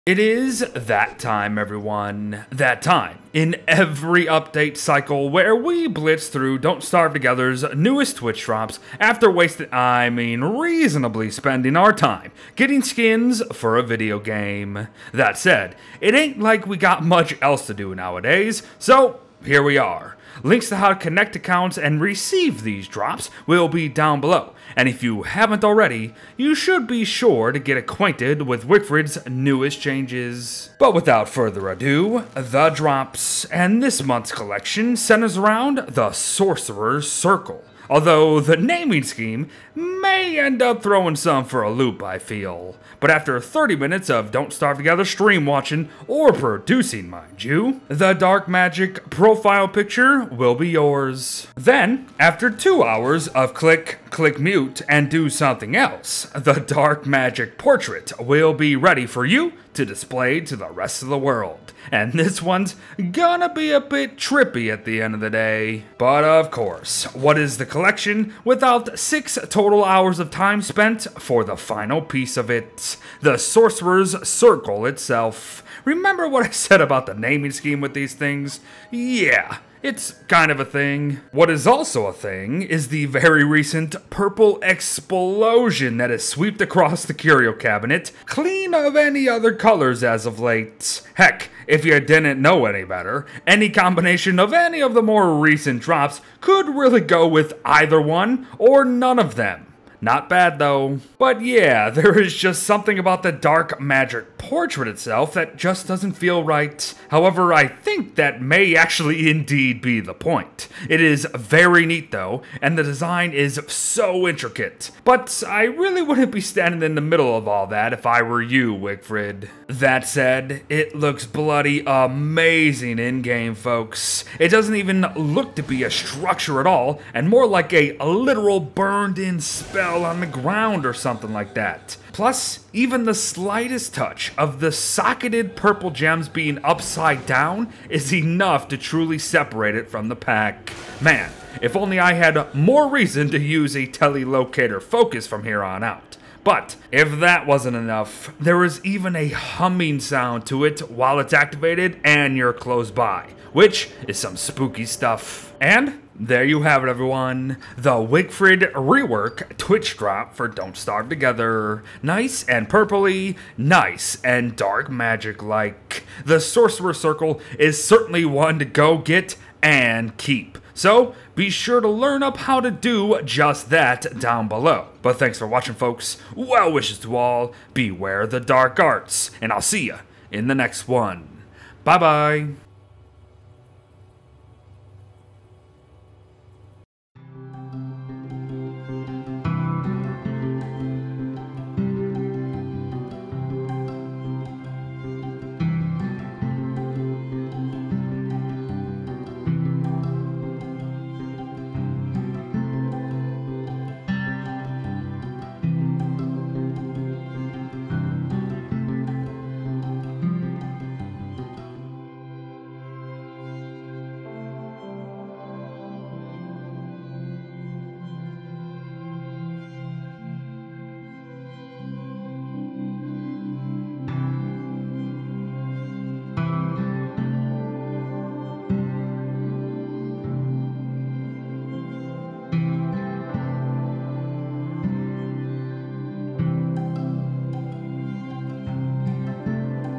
It is that time, everyone. That time in every update cycle where we blitz through Don't Starve Together's newest Twitch drops after reasonably spending our time getting skins for a video game. That said, it ain't like we got much else to do nowadays, so here we are. Links to how to connect accounts and receive these drops will be down below, and if you haven't already, you should be sure to get acquainted with Wickfrid's newest changes. But without further ado, the drops, and this month's collection centers around the Sorcerer's Circle. Although the naming scheme may end up throwing some for a loop, I feel. But after 30 minutes of Don't Starve Together stream watching, or producing, mind you, the Dark Magic profile picture will be yours. Then, after 2 hours of click mute, and do something else, the Dark Magic portrait will be ready for you to display to the rest of the world. And this one's gonna be a bit trippy at the end of the day. But of course, what is the collection without 6 total hours of time spent for the final piece of it? The Sorcerer's Circle itself. Remember what I said about the naming scheme with these things? Yeah. It's kind of a thing. What is also a thing is the very recent purple explosion that has swept across the curio cabinet, clean of any other colors as of late. Heck, if you didn't know any better, any combination of any of the more recent drops could really go with either one or none of them. Not bad though. But yeah, there is just something about the Dark Magic portrait itself that just doesn't feel right. However, I think that may actually indeed be the point. It is very neat though, and the design is so intricate. But I really wouldn't be standing in the middle of all that if I were you, Wickfrid. That said, it looks bloody amazing in-game, folks. It doesn't even look to be a structure at all, and more like a literal burned-in spell on the ground or something like that. Plus, even the slightest touch of the socketed purple gems being upside down is enough to truly separate it from the pack. Man, if only I had more reason to use a telelocator focus from here on out. But if that wasn't enough, there is even a humming sound to it while it's activated and you're close by, which is some spooky stuff. And there you have it, everyone. The Wickfrid rework Twitch drop for Don't Starve Together. Nice and purpley, nice and Dark Magic-like. The Sorcerer's Circle is certainly one to go get and keep. So, be sure to learn up how to do just that down below. But thanks for watching, folks. Well wishes to all. Beware the dark arts. And I'll see ya in the next one. Bye-bye.